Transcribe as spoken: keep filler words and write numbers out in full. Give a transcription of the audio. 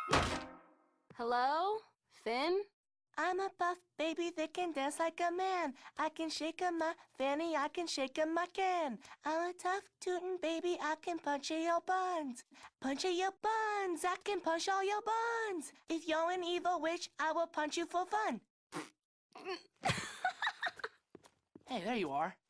Hello? Finn? I'm a buff baby that can dance like a man. I can shake a my fanny, I can shake a my can. I'm a tough tootin' baby, I can punch in your buns. Punch in your buns, I can punch all your buns. If you're an evil witch, I will punch you for fun. Hey, there you are.